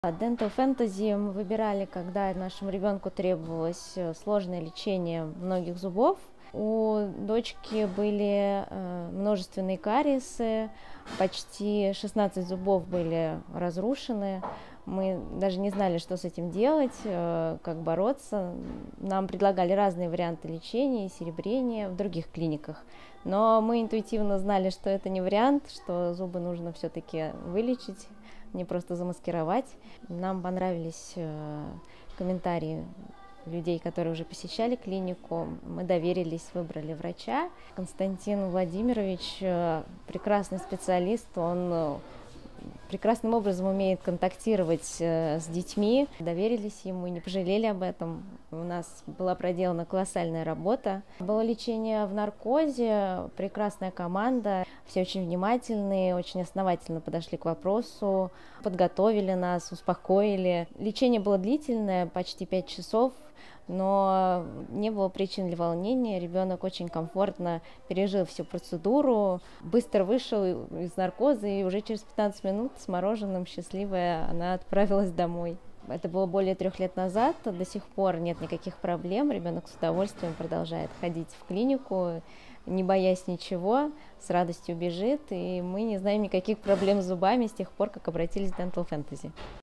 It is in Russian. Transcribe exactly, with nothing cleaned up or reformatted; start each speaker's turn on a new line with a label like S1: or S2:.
S1: Dental Fantasy мы выбирали, когда нашему ребенку требовалось сложное лечение многих зубов. У дочки были множественные кариесы, почти шестнадцать зубов были разрушены. Мы даже не знали, что с этим делать, как бороться. Нам предлагали разные варианты лечения и серебрения в других клиниках. Но мы интуитивно знали, что это не вариант, что зубы нужно все-таки вылечить, не просто замаскировать. Нам понравились комментарии людей, которые уже посещали клинику. Мы доверились, выбрали врача. Константин Владимирович прекрасный специалист, он прекрасным образом умеет контактировать с детьми. Доверились ему и не пожалели об этом. У нас была проделана колоссальная работа. Было лечение в наркозе, прекрасная команда. Все очень внимательные, очень основательно подошли к вопросу, подготовили нас, успокоили. Лечение было длительное, почти пять часов. Но не было причин для волнения, ребенок очень комфортно пережил всю процедуру, быстро вышел из наркоза, и уже через пятнадцать минут с мороженым, счастливая, она отправилась домой. Это было более трех лет назад, до сих пор нет никаких проблем, ребенок с удовольствием продолжает ходить в клинику, не боясь ничего, с радостью бежит, и мы не знаем никаких проблем с зубами с тех пор, как обратились в Dental Fantasy.